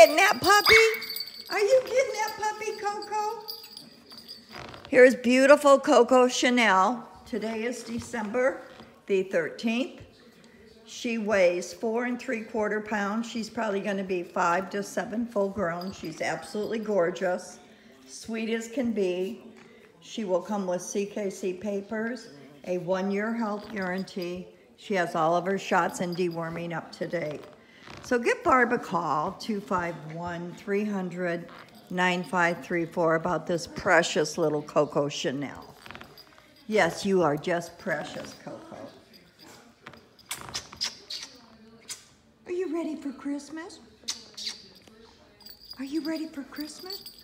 getting that puppy? Are you getting that puppy, Coco? Here's beautiful Coco Chanel. Today is December the 13th. She weighs 4 3/4 pounds. She's probably going to be 5 to 7 full grown. She's absolutely gorgeous, sweet as can be. She will come with CKC papers, a 1-year health guarantee. She has all of her shots and deworming up to date. So give Barb a call, 251-300-9534 about this precious little Coco Chanel. Yes, you are just precious, Coco. Are you ready for Christmas? Are you ready for Christmas?